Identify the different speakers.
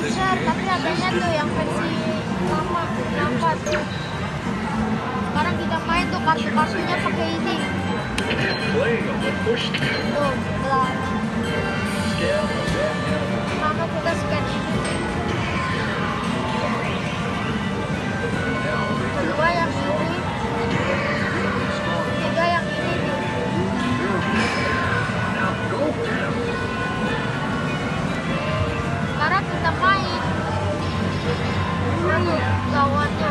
Speaker 1: share, tapi harganya tuh yang versi lama, kenapa tuh? Sekarang kita main tuh kartu-kartunya pakai ini. Tuh, belah. Pertama kita scan ini. Kedua yang ini. Ketiga yang ini nih. Sekarang kita main. Lawannya